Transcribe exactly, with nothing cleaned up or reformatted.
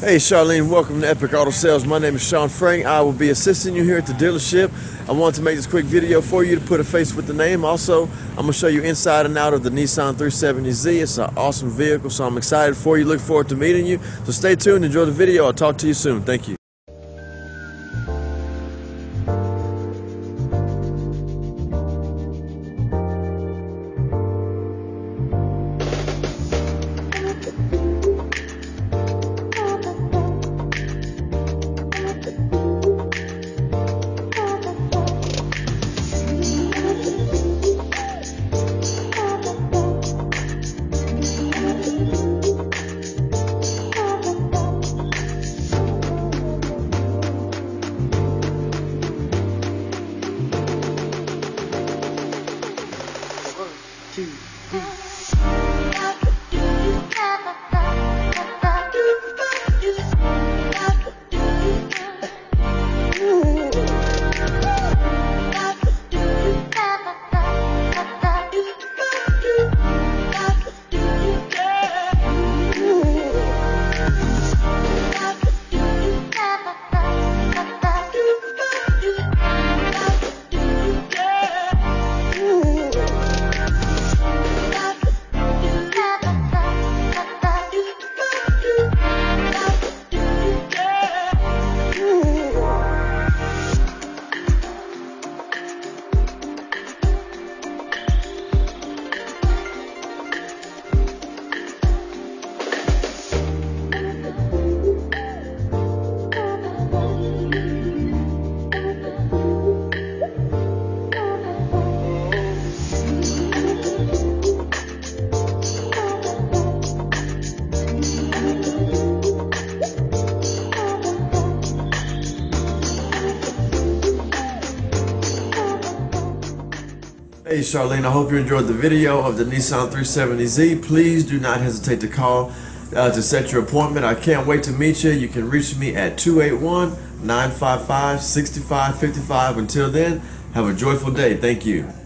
Hey Charlene, welcome to Epic Auto Sales. My name is Sean Frank. I will be assisting you here at the dealership. I want to make this quick video for you to put a face with the name. Also, I'm going to show you inside and out of the Nissan three seventy Z. It's an awesome vehicle, so I'm excited for you. Look forward to meeting you. So stay tuned, enjoy the video. I'll talk to you soon. Thank you. Two, three. Hey Charlene, I hope you enjoyed the video of the Nissan three seventy Z. Please do not hesitate to call uh, to set your appointment. I can't wait to meet you. You can reach me at two eight one, nine five five, six five five five. Until then, have a joyful day. Thank you.